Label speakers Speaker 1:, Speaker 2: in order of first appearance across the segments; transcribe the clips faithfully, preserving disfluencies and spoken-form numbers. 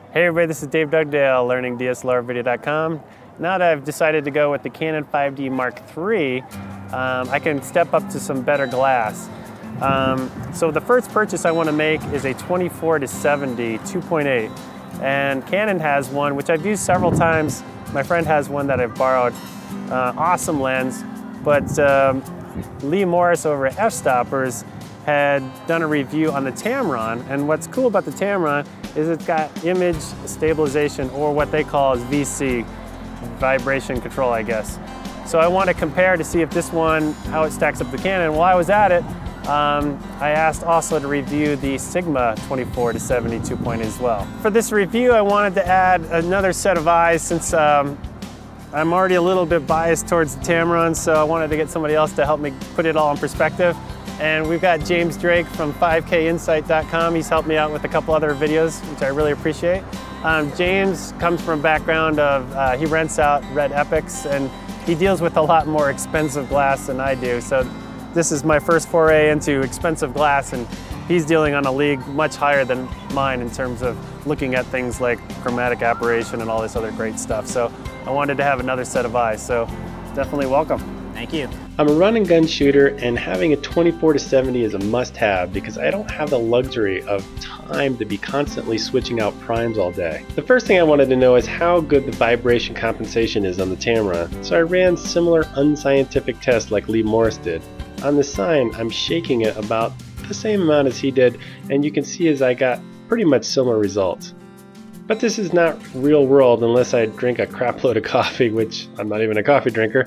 Speaker 1: Hey everybody, this is Dave Dugdale, learning D S L R video dot com. Now that I've decided to go with the Canon five D Mark three, um, I can step up to some better glass. Um, so the first purchase I want to make is a twenty-four to seventy two point eight. And Canon has one, which I've used several times. My friend has one that I've borrowed. Uh, awesome lens, but um, Lee Morris over at F-Stoppers had done a review on the Tamron, and what's cool about the Tamron is it's got image stabilization, or what they call as V C, vibration control, I guess. So I want to compare to see if this one, how it stacks up to Canon. While I was at it, um, I asked also to review the Sigma twenty-four to seventy two point eight as well. For this review, I wanted to add another set of eyes since um, I'm already a little bit biased towards the Tamron, so I wanted to get somebody else to help me put it all in perspective. And we've got James Drake from five K insight dot com. He's helped me out with a couple other videos, which I really appreciate. Um, James comes from a background of, uh, he rents out Red Epics, and he deals with a lot more expensive glass than I do. So this is my first foray into expensive glass, and he's dealing on a league much higher than mine in terms of looking at things like chromatic aberration and all this other great stuff. So I wanted to have another set of eyes, so definitely welcome.
Speaker 2: Thank you.
Speaker 3: I'm a run and gun shooter, and having a twenty-four to seventy is a must-have because I don't have the luxury of time to be constantly switching out primes all day. The first thing I wanted to know is how good the vibration compensation is on the Tamron, so I ran similar unscientific tests like Lee Morris did. On the sign, I'm shaking it about the same amount as he did, and you can see as I got pretty much similar results. But this is not real world unless I drink a crap load of coffee, which I'm not even a coffee drinker.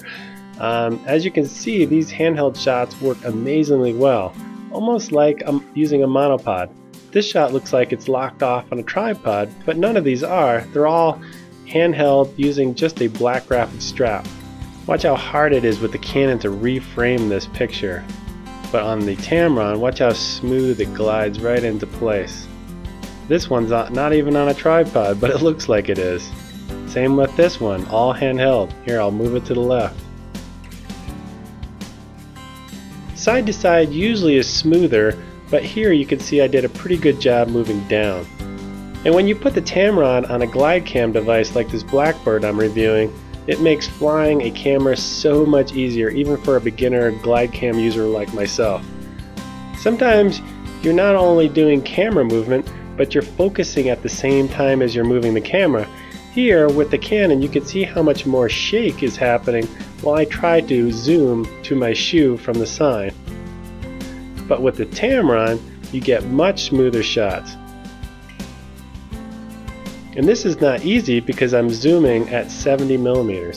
Speaker 3: Um, as you can see, these handheld shots work amazingly well, almost like I'm using a monopod. This shot looks like it's locked off on a tripod, but none of these are. They're all handheld using just a black graphic strap. Watch how hard it is with the Canon to reframe this picture. But on the Tamron, watch how smooth it glides right into place. This one's not even on a tripod, but it looks like it is. Same with this one, all handheld. Here, I'll move it to the left. Side to side usually is smoother, but here you can see I did a pretty good job moving down. And when you put the Tamron on a glide cam device like this Blackbird I'm reviewing, it makes flying a camera so much easier, even for a beginner glide cam user like myself. Sometimes you're not only doing camera movement, but you're focusing at the same time as you're moving the camera. Here with the Canon, you can see how much more shake is happening while I try to zoom to my shoe from the sign. But with the Tamron, you get much smoother shots. And this is not easy because I'm zooming at seventy millimeters.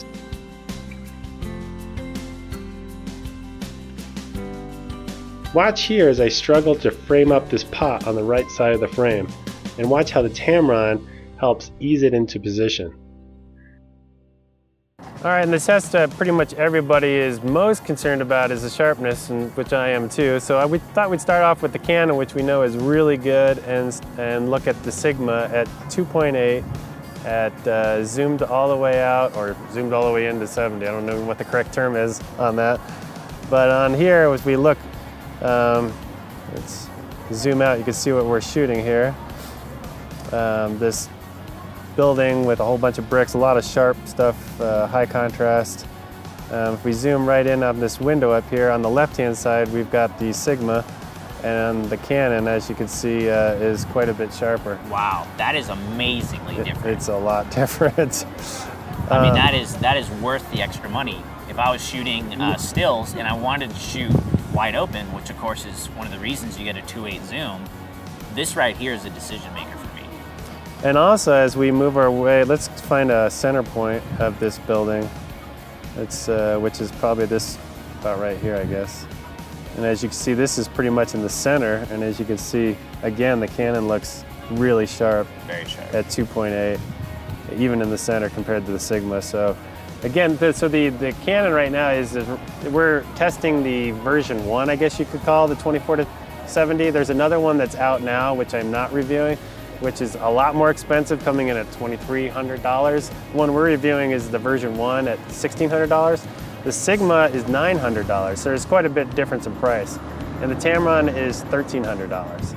Speaker 3: Watch here as I struggle to frame up this pot on the right side of the frame, and watch how the Tamron helps ease it into position.
Speaker 1: All right, and the test that pretty much everybody is most concerned about is the sharpness, and which I am too. So I we thought we'd start off with the Canon, which we know is really good, and and look at the Sigma at two point eight, at uh, zoomed all the way out, or zoomed all the way into seventy. I don't know what the correct term is on that. But on here, as we look, um, let's zoom out, you can see what we're shooting here. Um, this building with a whole bunch of bricks, a lot of sharp stuff, uh, high contrast. Um, if we zoom right in on this window up here, on the left-hand side, we've got the Sigma, and the Canon, as you can see, uh, is quite a bit sharper.
Speaker 2: Wow, that is amazingly
Speaker 1: it,
Speaker 2: different.
Speaker 1: It's a lot different.
Speaker 2: I mean,
Speaker 1: um,
Speaker 2: that is that is worth the extra money. If I was shooting uh, stills and I wanted to shoot wide open, which of course is one of the reasons you get a two point eight zoom, this right here is a decision maker for me.
Speaker 1: And also, as we move our way, let's find a center point of this building. It's uh, which is probably this, about right here, I guess. And as you can see, this is pretty much in the center. And as you can see, again, the Canon looks really sharp.
Speaker 2: Very sharp.
Speaker 1: At two point eight, even in the center compared to the Sigma. So, again, the, so the the Canon right now is, is we're testing the version one, I guess you could call the twenty-four to seventy. There's another one that's out now, which I'm not reviewing, which is a lot more expensive, coming in at twenty-three hundred dollars. The one we're reviewing is the version one at sixteen hundred dollars. The Sigma is nine hundred dollars, so there's quite a bit difference in price. And the Tamron is thirteen hundred dollars.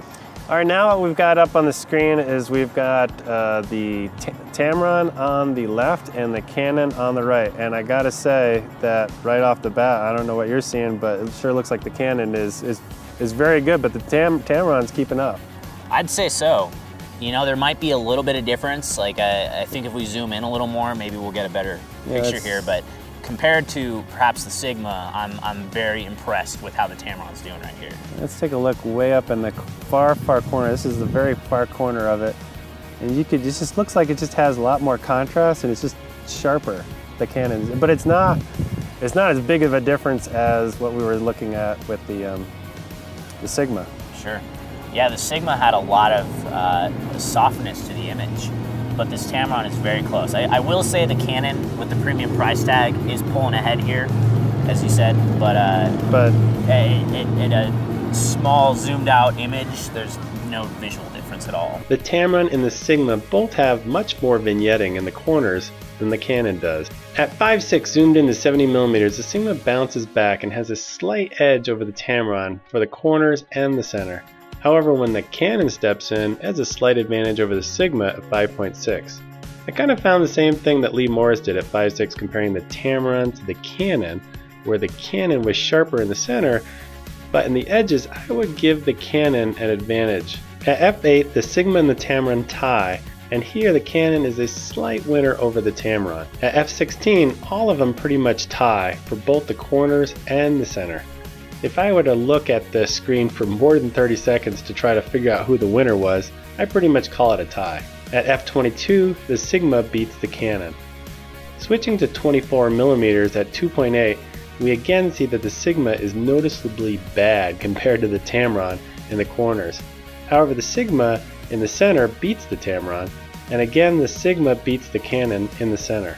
Speaker 1: All right, now what we've got up on the screen is we've got uh, the t Tamron on the left and the Canon on the right. And I gotta say that right off the bat, I don't know what you're seeing, but it sure looks like the Canon is is, is very good, but the Tam Tamron's keeping up.
Speaker 2: I'd say so. You know, there might be a little bit of difference. Like, I, I think if we zoom in a little more, maybe we'll get a better
Speaker 1: Yeah,
Speaker 2: picture here. But compared to perhaps the Sigma, I'm, I'm very impressed with how the Tamron's doing right here.
Speaker 1: Let's take a look way up in the far, far corner. This is the very far corner of it. And you could, it just looks like it just has a lot more contrast and it's just sharper, the Canon. But it's not, it's not as big of a difference as what we were looking at with the, um, the Sigma.
Speaker 2: Sure. Yeah, the Sigma had a lot of uh, softness to the image, but this Tamron is very close. I, I will say the Canon with the premium price tag is pulling ahead here, as you said, but, uh,
Speaker 1: but
Speaker 2: in, in a small zoomed out image, there's no visual difference at all.
Speaker 3: The Tamron and the Sigma both have much more vignetting in the corners than the Canon does. At five six zoomed into seventy millimeters, the Sigma bounces back and has a slight edge over the Tamron for the corners and the center. However, when the Canon steps in, it has a slight advantage over the Sigma at five point six. I kind of found the same thing that Lee Morris did at five six, comparing the Tamron to the Canon, where the Canon was sharper in the center, but in the edges I would give the Canon an advantage. At f eight, the Sigma and the Tamron tie, and here the Canon is a slight winner over the Tamron. At f sixteen, all of them pretty much tie for both the corners and the center. If I were to look at the screen for more than thirty seconds to try to figure out who the winner was, I pretty much call it a tie. At f twenty-two, the Sigma beats the Canon. Switching to twenty-four millimeters at two point eight, we again see that the Sigma is noticeably bad compared to the Tamron in the corners. However, the Sigma in the center beats the Tamron, and again the Sigma beats the Canon in the center.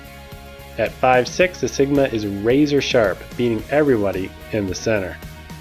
Speaker 3: At five six, the Sigma is razor sharp, beating everybody in the center.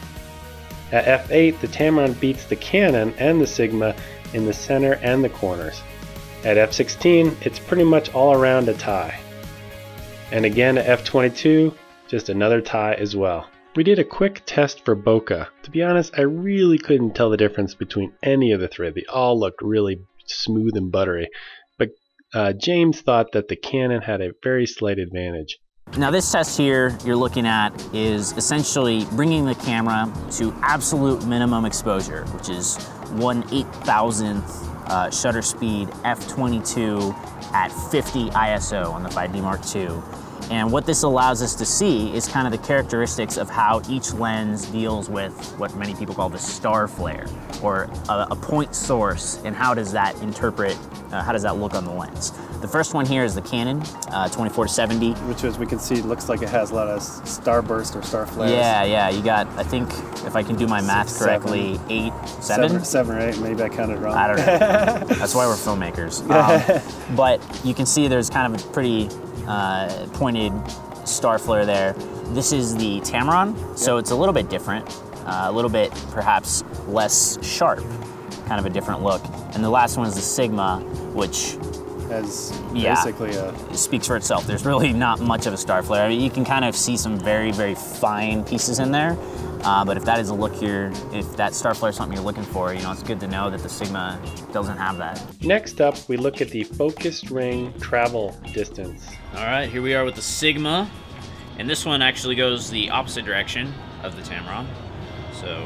Speaker 3: At f eight, the Tamron beats the Canon and the Sigma in the center and the corners. At f sixteen, it's pretty much all around a tie. And again at f twenty-two, just another tie as well. We did a quick test for bokeh. To be honest, I really couldn't tell the difference between any of the three. They all looked really smooth and buttery. But uh, James thought that the Canon had a very slight advantage.
Speaker 2: Now this test here you're looking at is essentially bringing the camera to absolute minimum exposure, which is one eight thousandth uh, shutter speed f twenty-two at fifty I S O on the five D Mark two. And what this allows us to see is kind of the characteristics of how each lens deals with what many people call the star flare, or a, a point source, and how does that interpret, uh, how does that look on the lens. The first one here is the Canon uh, twenty-four to seventy.
Speaker 1: which as we can see looks like it has a lot of starburst or star flares.
Speaker 2: Yeah, yeah, you got, I think, if I can do my math correctly, seven. eight, seven?
Speaker 1: seven? Seven or eight, maybe I counted wrong.
Speaker 2: I don't know. That's why we're filmmakers. Um, but you can see there's kind of a pretty uh, pointed star flare there. This is the Tamron, so it's a little bit different, uh, a little bit perhaps less sharp, kind of a different look. And the last one is the Sigma, which
Speaker 1: As
Speaker 2: yeah,
Speaker 1: basically a...
Speaker 2: it speaks for itself. There's really not much of a star flare. I mean, you can kind of see some very, very fine pieces in there. Uh, but if that is a look you're, if that star flare is something you're looking for, you know, it's good to know that the Sigma doesn't have that.
Speaker 3: Next up, we look at the focused ring travel distance.
Speaker 2: All right, here we are with the Sigma. And this one actually goes the opposite direction of the Tamron. So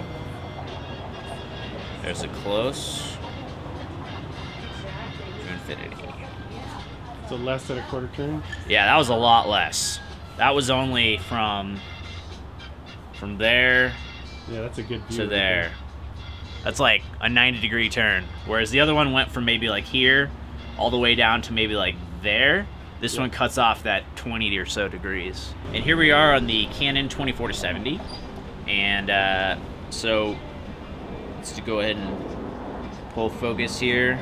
Speaker 2: there's a close to infinity.
Speaker 1: So less than a quarter turn?
Speaker 2: Yeah, that was a lot less. That was only from from there
Speaker 1: Yeah, that's a good view.
Speaker 2: to there. That's like a ninety degree turn. Whereas the other one went from maybe like here all the way down to maybe like there. This
Speaker 1: Yeah.
Speaker 2: one cuts off that twenty or so degrees. And here we are on the Canon twenty-four to seventy. And uh, so let's just go ahead and pull focus here.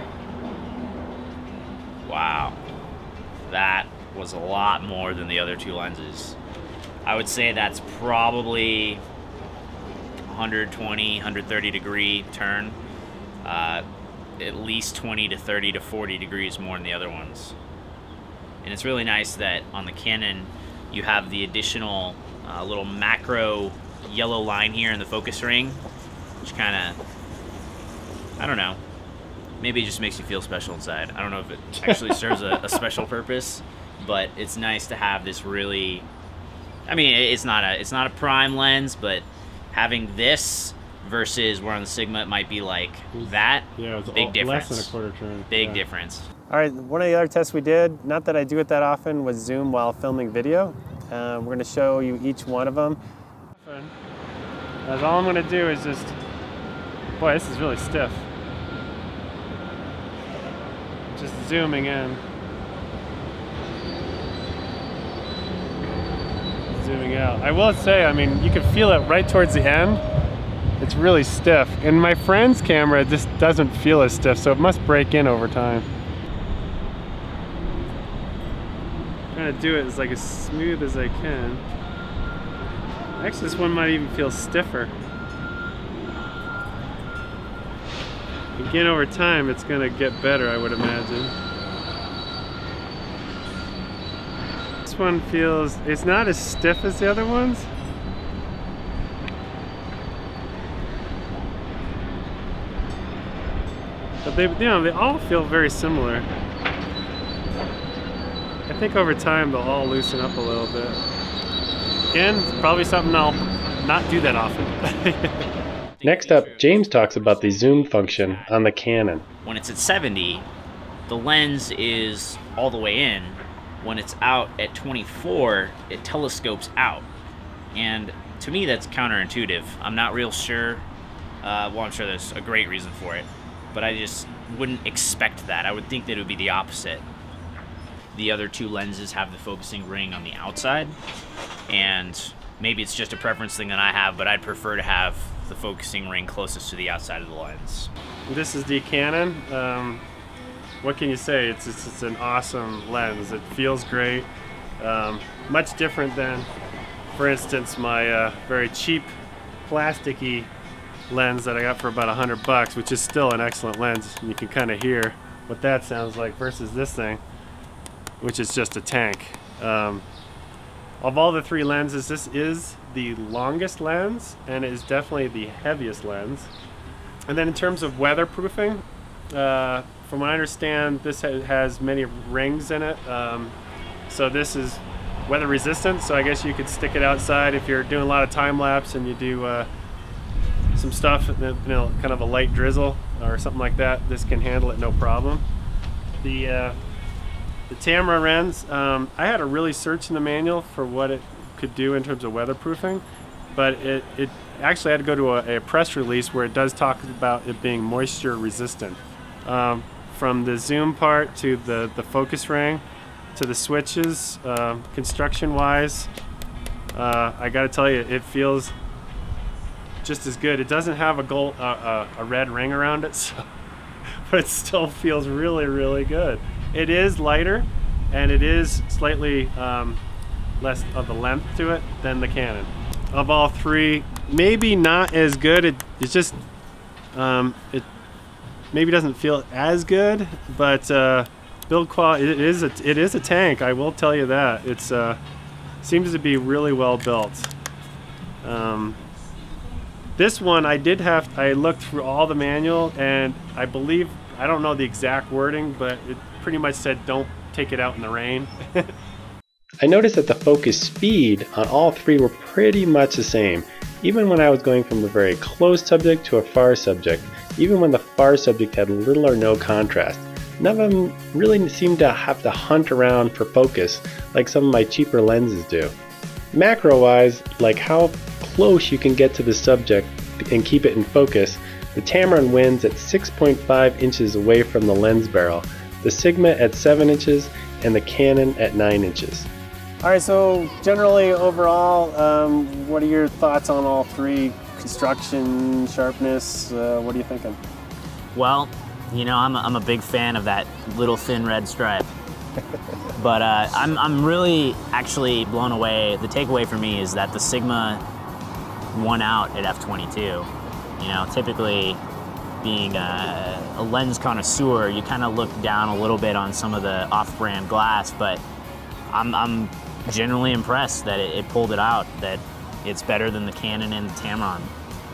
Speaker 2: Wow. That was a lot more than the other two lenses. I would say that's probably one twenty, one thirty degree turn. Uh, at least twenty to thirty to forty degrees more than the other ones. And it's really nice that on the Canon you have the additional uh, little macro yellow line here in the focus ring, which kind of I don't know. Maybe it just makes you feel special inside. I don't know if it actually serves a, a special purpose, but it's nice to have this really. I mean, it's not a it's not a prime lens, but having this versus where on the Sigma it might be like that.
Speaker 3: Yeah, it was
Speaker 2: big
Speaker 3: all,
Speaker 2: difference.
Speaker 3: Less than a quarter turn.
Speaker 2: Big
Speaker 3: yeah.
Speaker 2: difference.
Speaker 1: All right, one of the other tests we did, not that I do it that often, was zoom while filming video. Um, we're going to show you each one of them. As all I'm going to do is just, boy, this is really stiff. Just zooming in. Zooming out. I will say, I mean, you can feel it right towards the end. It's really stiff. And my friend's camera just doesn't feel as stiff, so it must break in over time. I'm trying to do it as like as smooth as I can. Actually, this one might even feel stiffer. Again, over time, it's gonna get better, I would imagine. This one feels, it's not as stiff as the other ones. But they, you know, they all feel very similar. I think over time they'll all loosen up a little bit. Again, it's probably something I'll not do that often.
Speaker 3: Next up, James talks about the zoom function on the Canon.
Speaker 2: When it's at seventy, the lens is all the way in. When it's out at twenty-four, it telescopes out. And to me, that's counterintuitive. I'm not real sure. Uh, well, I'm sure there's a great reason for it, but I just wouldn't expect that. I would think that it would be the opposite. The other two lenses have the focusing ring on the outside, and maybe it's just a preference thing that I have, but I'd prefer to have the focusing ring closest to the outside of the lens.
Speaker 1: This is the Canon. Um, what can you say? It's, it's, it's an awesome lens. It feels great. Um, much different than, for instance, my uh, very cheap plasticky lens that I got for about a hundred bucks, which is still an excellent lens. And you can kind of hear what that sounds like versus this thing, which is just a tank. Um, of all the three lenses, this is the longest lens, and it is definitely the heaviest lens. And then in terms of weatherproofing, uh, from what I understand, this ha has many rings in it. Um, so this is weather resistant, so I guess you could stick it outside if you're doing a lot of time lapse and you do uh, some stuff, you know, kind of a light drizzle or something like that. This can handle it no problem. The uh, The Tamron lens, um, I had to really search in the manual for what it could do in terms of weatherproofing, but it, it actually had to go to a, a press release where it does talk about it being moisture resistant. Um, from the zoom part to the, the focus ring to the switches, uh, construction wise, uh, I gotta tell you, it feels just as good. It doesn't have a gold, uh, uh, a red ring around it, so, but it still feels really, really good. It is lighter, and it is slightly um, less of a length to it than the Canon. Of all three, maybe not as good. It, it's just, um, it maybe doesn't feel as good, but uh, build quality, it is, a, it is a tank, I will tell you that. It's uh, seems to be really well built. Um, this one, I did have, I looked through all the manual, and I believe, I don't know the exact wording, but it pretty much said don't take it out in the rain.
Speaker 3: I noticed that the focus speed on all three were pretty much the same, even when I was going from a very close subject to a far subject, even when the far subject had little or no contrast. None of them really seemed to have to hunt around for focus like some of my cheaper lenses do. Macro wise, like how close you can get to the subject and keep it in focus, the Tamron wins at six point five inches away from the lens barrel, the Sigma at seven inches, and the Canon at nine inches.
Speaker 1: All right, so generally overall, um, what are your thoughts on all three? Construction, sharpness, uh, what are you thinking?
Speaker 2: Well, you know, I'm a, I'm a big fan of that little thin red stripe. But uh, I'm, I'm really actually blown away. The takeaway for me is that the Sigma won out at f twenty-two. You know, typically being a, a lens connoisseur, you kind of look down a little bit on some of the off-brand glass, but I'm, I'm generally impressed that it, it pulled it out, that it's better than the Canon and the Tamron.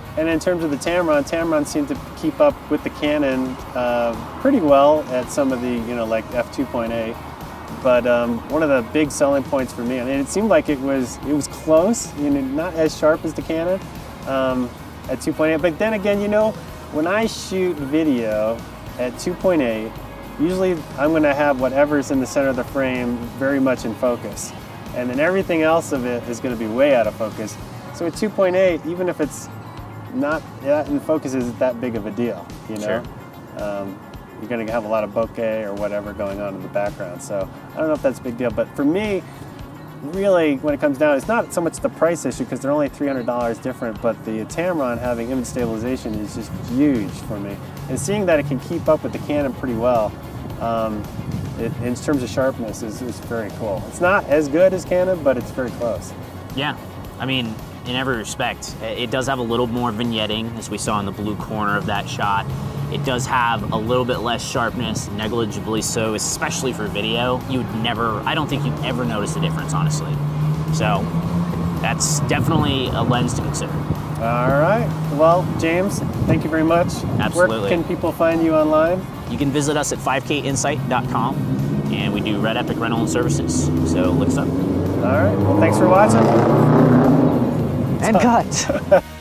Speaker 1: And in terms of the Tamron, Tamron seemed to keep up with the Canon uh, pretty well at some of the, you know, like f two point eight. But um, one of the big selling points for me, I mean, it seemed like it was it was close, you know, not as sharp as the Canon um, at two point eight. But then again, you know, when I shoot video at two point eight, usually I'm going to have whatever's in the center of the frame very much in focus, and then everything else of it is going to be way out of focus. So at two point eight, even if it's not that in focus, isn't that big of a deal, you know.
Speaker 2: Sure.
Speaker 1: Um, you're going to have a lot of bokeh or whatever going on in the background. So I don't know if that's a big deal, but for me, really, when it comes down, it's not so much the price issue because they're only three hundred dollars different, but the Tamron having image stabilization is just huge for me. And seeing that it can keep up with the Canon pretty well, um, it, in terms of sharpness, is, is very cool. It's not as good as Canon, but it's very close.
Speaker 2: Yeah, I mean, in every respect, it does have a little more vignetting, as we saw in the blue corner of that shot. It does have a little bit less sharpness, negligibly so, especially for video. You would never, I don't think you'd ever notice a difference, honestly. So that's definitely a lens to consider.
Speaker 1: All right. Well, James, thank you very much.
Speaker 2: Absolutely.
Speaker 1: Where can people find you online?
Speaker 2: You can visit us at five K insight dot com, and we do Red Epic rental and services. So look us up.
Speaker 1: All right. Well, thanks for watching.
Speaker 2: And cut.